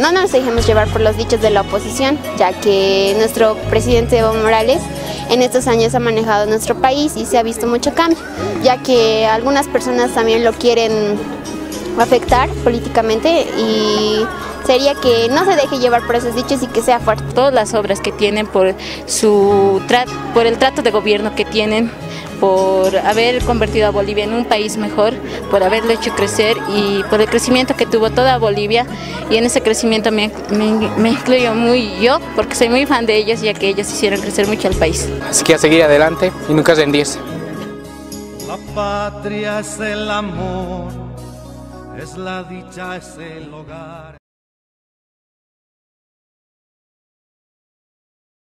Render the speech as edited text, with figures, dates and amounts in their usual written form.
no nos dejemos llevar por los dichos de la oposición, ya que nuestro presidente Evo Morales en estos años ha manejado nuestro país y se ha visto mucho cambio, ya que algunas personas también lo quieren afectar políticamente y sería que no se deje llevar por esos dichos y que sea fuerte. Todas las obras que tienen por el trato de gobierno que tienen, por haber convertido a Bolivia en un país mejor, por haberlo hecho crecer y por el crecimiento que tuvo toda Bolivia, y en ese crecimiento me incluyo muy yo, porque soy muy fan de ellos, ya que ellos hicieron crecer mucho al país. Así que a seguir adelante y nunca rendirse. La patria es el amor, es la dicha, es el hogar.